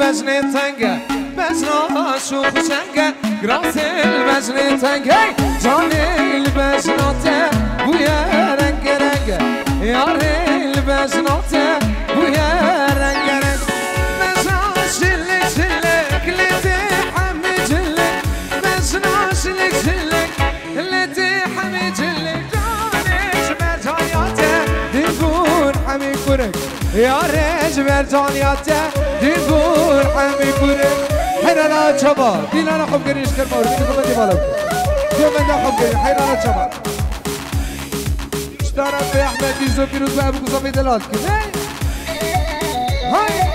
البجن تنگه بجنا شوخ شنگه گراس البجن تنگه جان البجناته بویا رنگ رنگه یار البجناته بویا رنگ رنگ بجنا شلک شلک لدي حمي جلك بجنا شلك شلك لدي حمي جلك جانش برجانياته ديبون حمي كورك يا ريج برجانياته ديبون حمي كورك حيرانا شباب دينا حب قريش كرمور دينا بدي بالك جو من حب قريش حيرانا شباب اشترى في احمد ديزو فيروز بابو صفي دلال كده هاي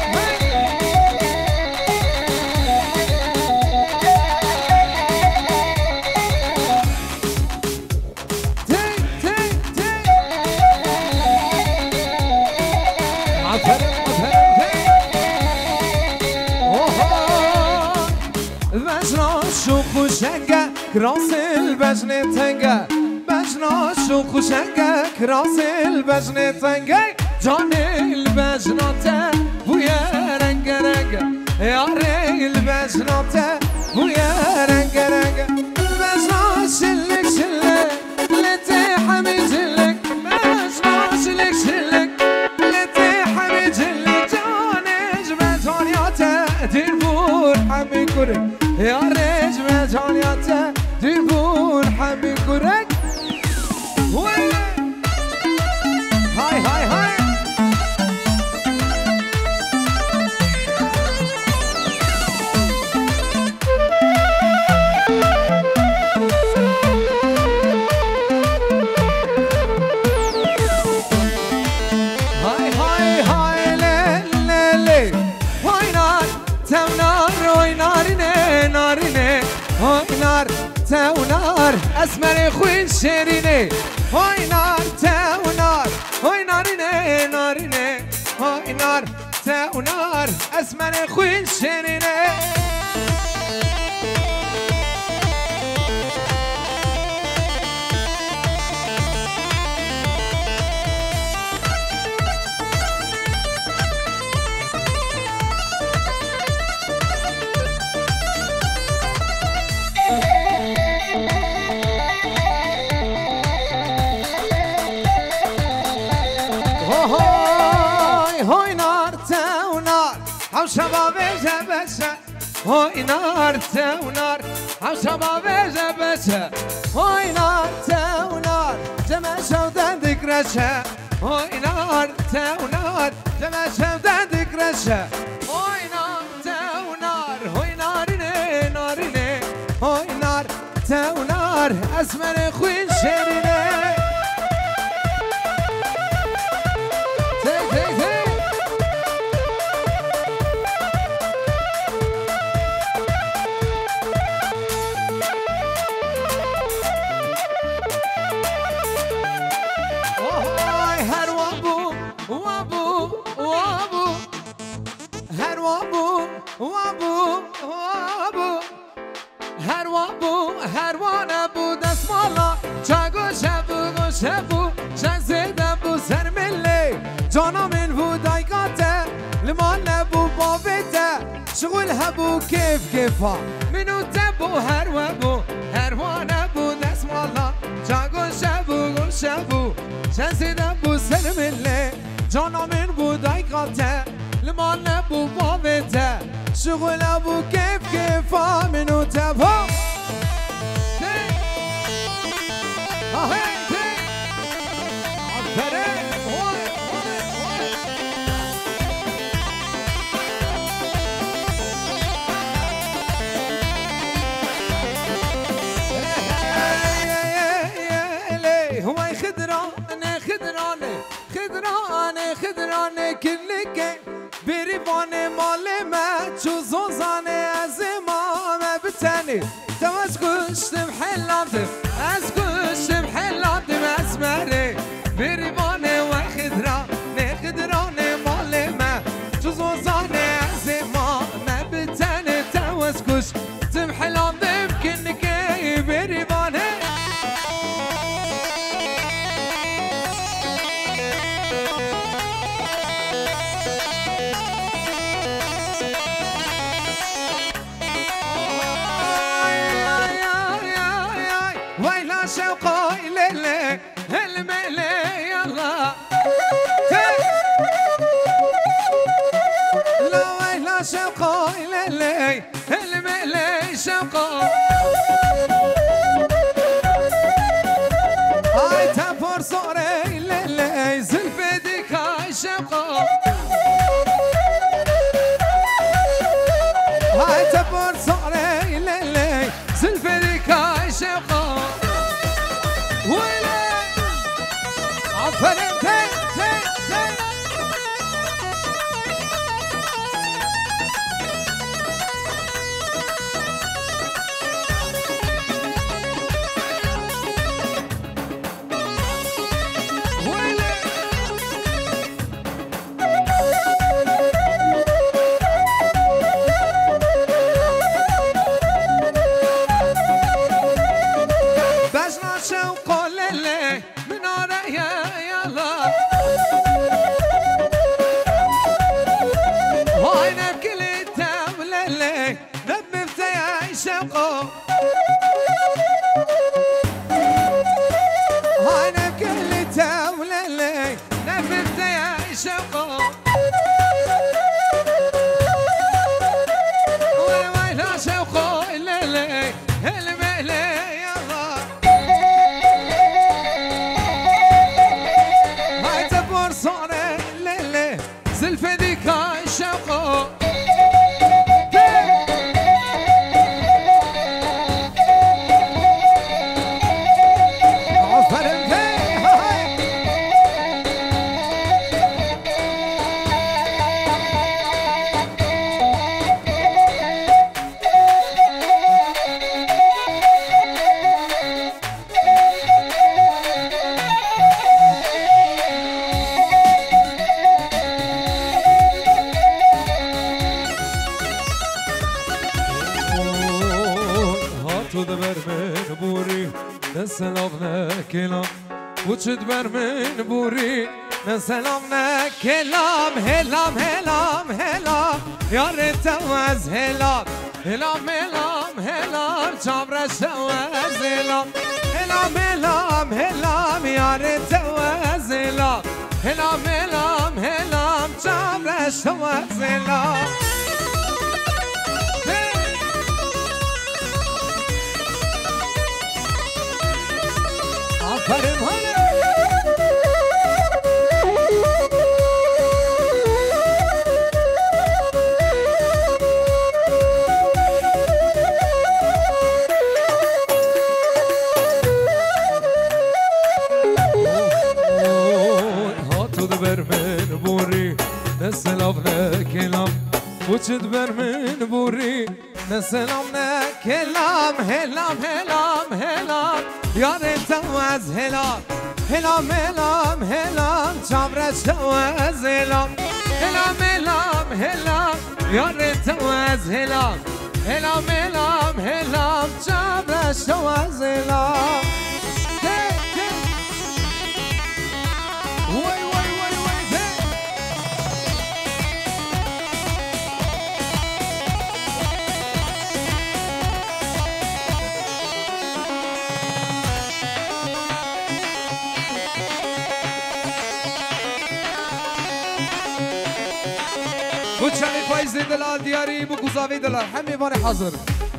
كراس البجن تنگه بجنا شوخ و شنگه كراس البجن تنگه جان البجناته بویا رنگ رنگ یار البجناته بویا رنگ رنگ بجنا شلک شلک لتی حمی جلک بجنا شلک شلک لتی حمی جلک جانش بجانیاته دیر بور حمی کرک یارش بجانیاته دیر بور حمی کرک های های های تاونار اسمر خوين شيريني هاي نار تاونار هاي ناريني ناريني هاي نار تاونار اسمر خوين شيريني شباب جبسه هاي نار تونار هم شباب جبسه هاي نار تونار جمع شودن ذكرشه هاي نار تونار جمع شودن ذكرشه هاي نار تونار هاي ناريني ناريني هاي نار تونار اسمر خوين شيريني شبو شنزیدم بو سر ملی جانا من بو دایگاته لمان نبو باویته شغل هبو کیف کیفا منو تبو هر و نبو دست مالا جاگو شبو شنزیدم بو سر ملی جانا من بو دایگاته لمان نبو باویته شغل هبو کیف کیفا منو تبو خدرانه کلکه بریوانه مال ما چو زوزانه از امام بتنی تو از گوشتم حلاندم از گوشتم حلاندم اسمره بریوانه و خدرانه مال ما چو زوزانه از امام بتنی تو از گوشتم حلاندم کلکه بریوانه شوقه ليلي الملي يلا لا ويلا شوقه ليلي الملي شوقه هاي تبور صوري ليلي زلفي ديكاي شوقه هاي تبور صوري ليلي زلفي ديكاي شوقه ويلي عفرم تي تي تي وتدبر من بوري سلامنا كلام هلام هلام هلام يا ريت توز هلام هلام هلام هلام جابر شواز هلام هلام هلام هلام يا ريت توز هلام هلام هلام هلام جابر شواز هلام عفرم هلا نسلامنا كلام وتدبر من بوري نسلامنا كلام هلام هلام هلام يا ريت توز هلام هلام هلام هلام جابر شواز هلام هلام هلام هلام يا ريت توز هلام هلام هلام هلام جابر شواز هلام وتشاني فايز دلال دياري بوكوزافي دلال حمي باري حاضر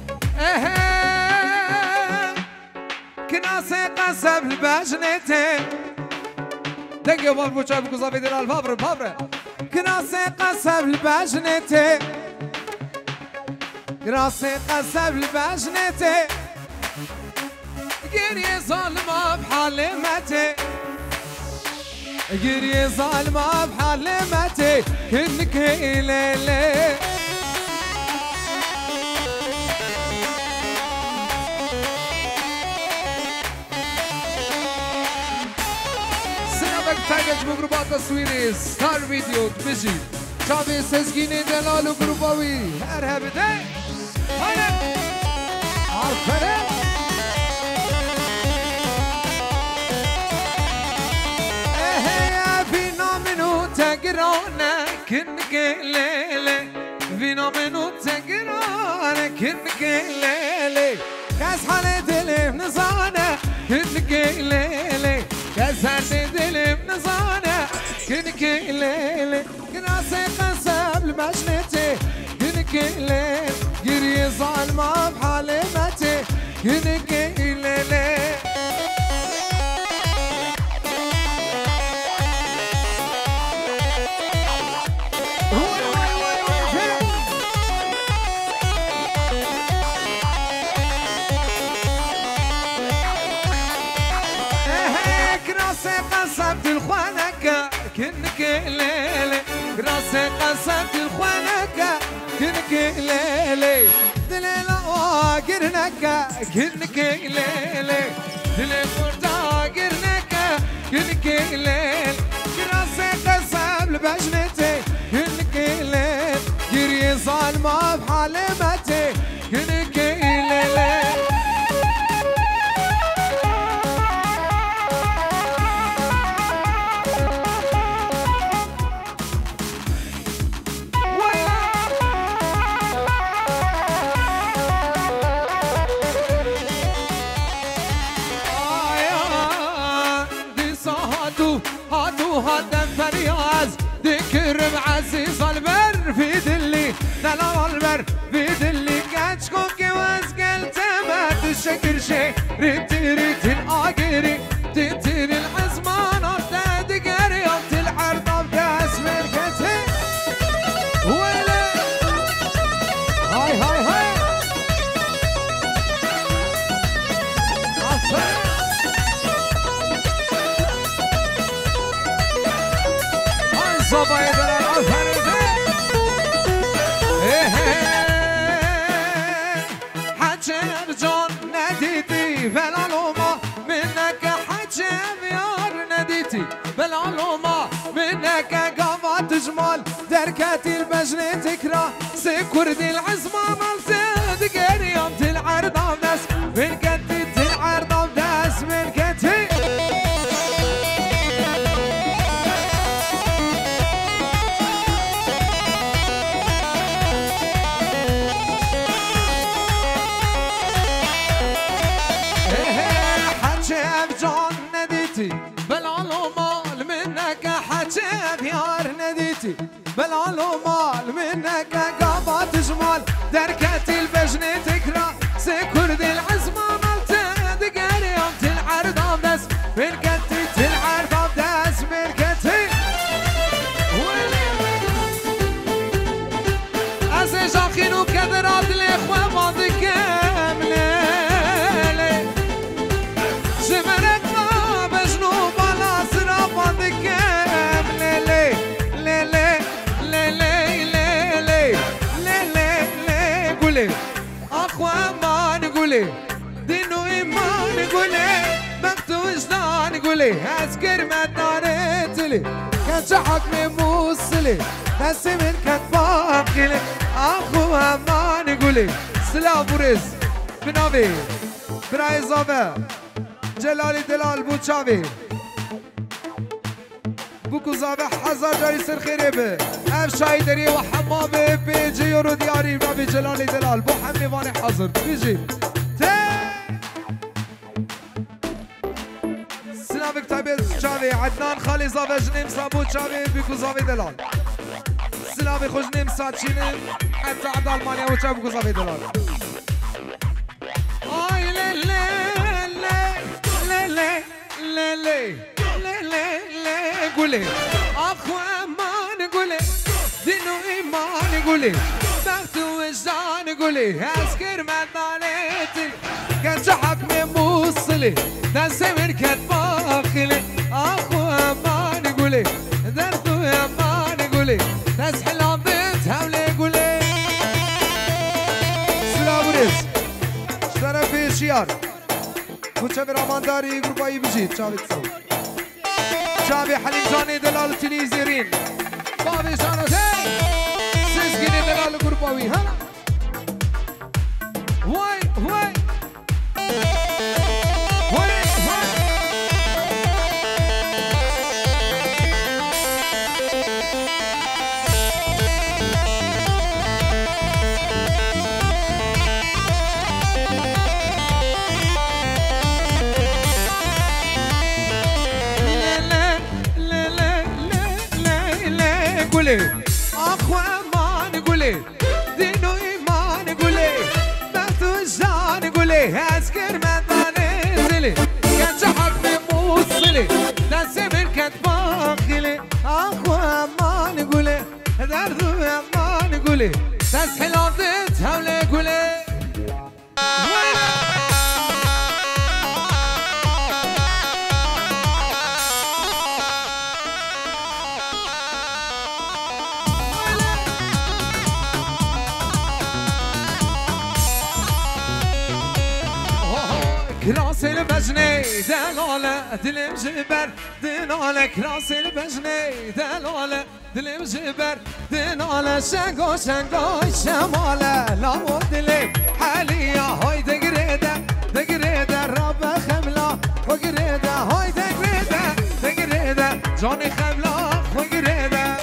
كناسي قصب الباجنتين دقيقة بار بوشاي بوكوزافي دلال بابر بابر كناسي قصب الباجنتين كناسي قصب الباجنتين قري ظالمة بحالمتي قري ظالمة بحالمتي كنك هيليلي سنبك تايجج بجروبات تصويري ستار فيديو تمشي شعبي سزقيني دلال وجروباوي ارهب دي هلا عارفة تقرانا كنك ليلي فينا منو تقرانا كنك ليلي كاس حالة دلي نصانا كنك ليلي كسرت دلي بنظانة كنك ليلي كراسي قسم لمجنتي كنك ليلي قري ظالمة بحالمتي كنك ليلي قصبت الخوانك كنك ليلي راسي قصبت الخوانك كنك ليلي دليل واقرنك كنك ليلي دليل واقرنك كنك ليل راسي قصب لبجنتي كنك ليل قري ظالمة بحالمتي كنك ليلي هذا فرياز ذكر بعزيز البر في دلي دلال البر في دلي كاتشكوك واسقل تمات الشكر شي ريت الآقري تتر العزمان ارتاد قريبت العرض بداس مركتي ويلي هاي هاي هاي صبايا دلال عفرتي حجر جون نديتي بالعلومة منك حجر يار نديتي بالعلومة منك قامت جمال دركاتي البجن تكره سكردي العزمة مالتي قريمت العرض وناس من كتت العرض وناس من كتي بالعلومة منك حجاب يار نديتي بالعلومة منك قابات جمال دركاتي البجن تكره سكردي العزمة مالتي دقاري امت العرض ابدس من كتت العرض ابدس من كتي ازي جاخينو كدرات الاخوة بعض كاملة جمرك أخوة ما نقولي دينو إيمان نقولي بكتو وجدان نقولي أذكر ما دارتلي كان شحك موصلي ناس من كتباقلي أخوة ما نقولي سلام بوريز بنابي براي زابا جلالي دلال بوچاوي بوكو زابا حزار جاري سر خيري به اف شايدري وحمامي بيجي يورو دياري بابي جلالي دلال بو حمي واني حاضر بيجي سلامك تابيت شاوي عدنان خالي زابا جنيم سابو شاوي بيكو زابي دلال سلامي خوش نيم ساتشينم حتى عد المانيا وشاوي بيكو زابي دلال اي لي لي لي لي لي لي قولي أخوة ما نقولي دينو إيمان قولي بخت وجدان قولي أذكر ما دارتي كان شحك موصلي ناس من كتباخلي أخوة ما نقولي درتو يا ما نقولي ناس حلام بنت هولي قولي سلام ورز شرفي شيار كنت برامان داري قربائي بجيت شابي تصور شابي حليم جاني دلال تنيزيرين بابي جانو تي سيسكيني دلال قرباوي هلا واي واي واي هي هاسكر مداني زلي كان جحك بموصلي دسي من كتباخلي اخو اما نقولي دردو اما نقولي تسحل عضيت هولي قولي كراس البجني دلالة دلم جبر دلالة كراس البجني دلالة دلم جبر دلالة شنقو شنقو شمالة لا ودلي حاليا هاي دقريدة دقريدة رب خملة وقريدة هاي دقريدة دقريدة جوني خملة وقريدة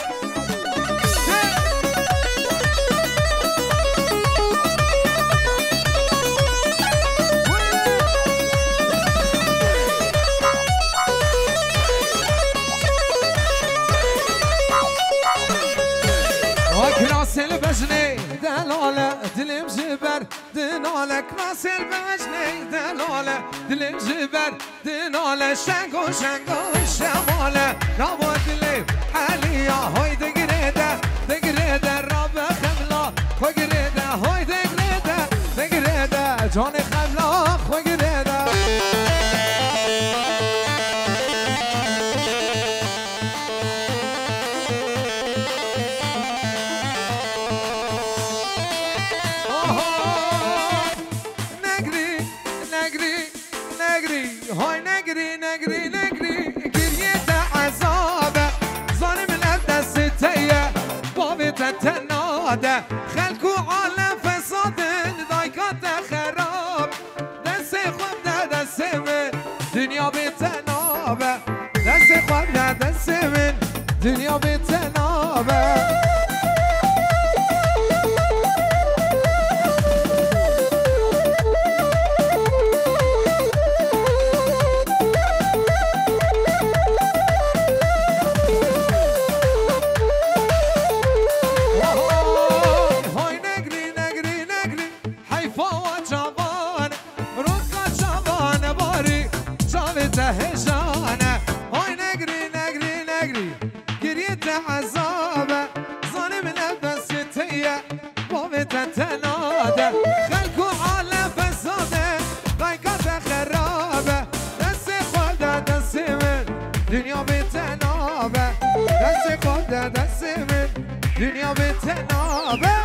كراس البجني دلالة دلم جبر دلالة كراس البجني دلالة دلم جبر دلالة شنقو شنقو شمالة رابو دلي حاليا هاي دقريدة دقريدة راب خملة وقريدة هاي دقريدة دقريدة جوني خملة وقريدة هاي نقري نقري نقري قريت عذابه ظالم الأبدى ستية بابت التنادة خلقوا على فساد ضايقات خراب دسي خبنا دسي من دنيا بتنابة دسي خبنا دسي من دنيا بتنابة هجانة هاي نقري نقري نقري قريت عذابة ظالم الأبد ستية بابت التنادة خلقوا على فسادة ضايقات خرابة دسي خودة دسي من دنيا بتنابة دسي خودة دسي من دنيا بتنابة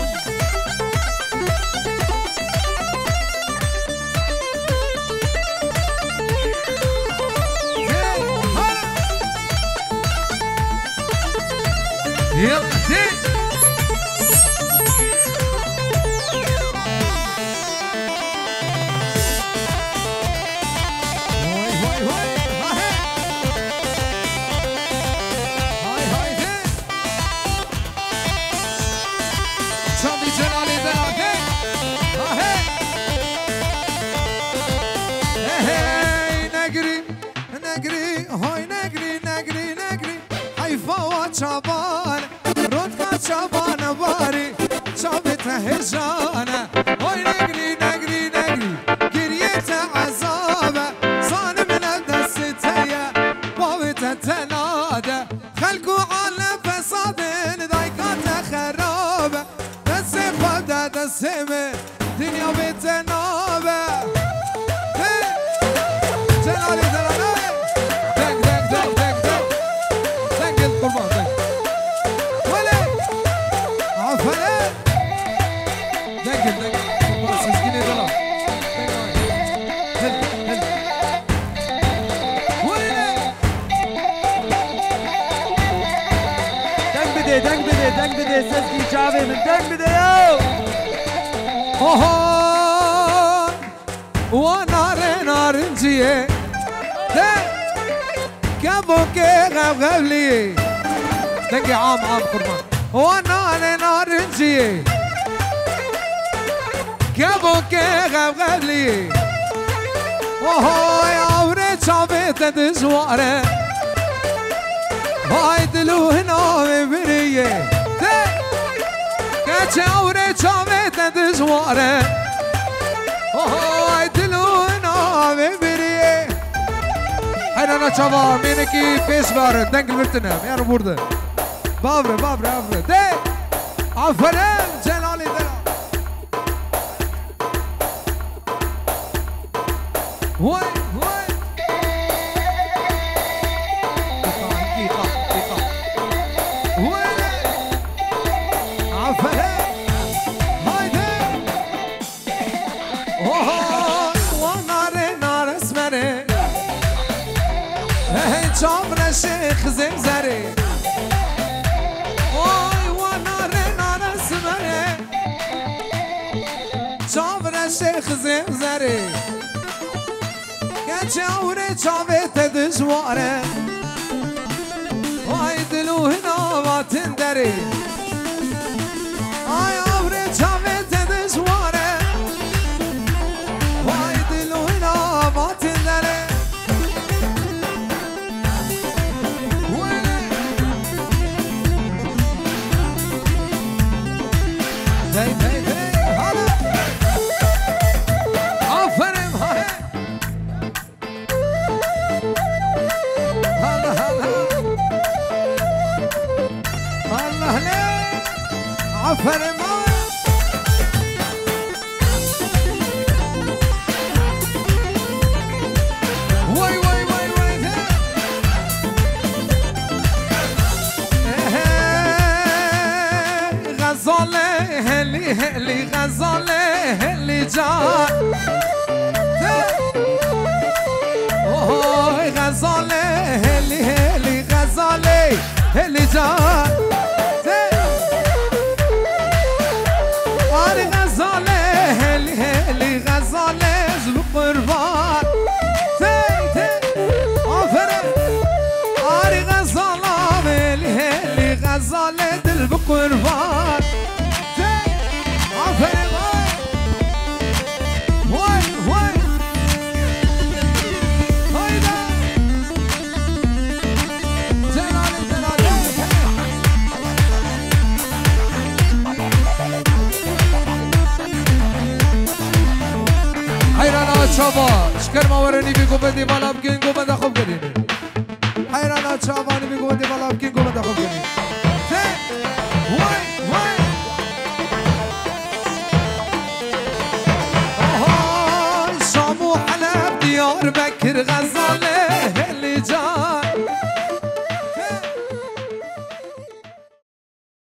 يلا زين هاي هاي هاي هاي هاي زين صلي جلالي دلالي هاي هاي نقري نقري هاي نقري نقري نقري حيفا وشابان شابان باري شابت هجانة هاي نقري نقري نقري قريت عذابة صالم الأبدى ستية بابت التنادة خلقوا على فساد ضايقات خرابة دسي خودة دسي من دنيا بتنابة جلالي جلالي دق دق دق دق دق دق القربان دق دنگ بده سزگی جاوه من دنگ بده یو و نارنجیه كابو كي غبغبلي دقي عام قربان وانا نارنجي كابو كي غبغبلي وهاي عوري شابت دزواره هاي دلو هنا ببريه كاتش عوري شابت دزواره Hayrana çava meneki peş var dengil vertinem yani burada. Bavre de. Aferin Celali de. Vay. Çavre şeyh zemzeri Oy wa nare smere Çavre şeyh zemzeri Ge çavre çavete dışvare Ay dilu hinavatın deri Ay avre çavete dışvare Ay dilu hinavatın deri Aferin vay Gazale heli gazale heli can Oy gazale heli gazale heli can قربان آفرین آری غزاله هلی غزاله دل بقربان آفرین وای هایدا جلالی حیرانا چابا شکر ماورنی بگو بدی بالا بگین گو بده خوب گرین حیرانا چابانی بگو بدی بالا بگین گو بده خوب گرین وای آهای شام و حلب دیار بکر غزاله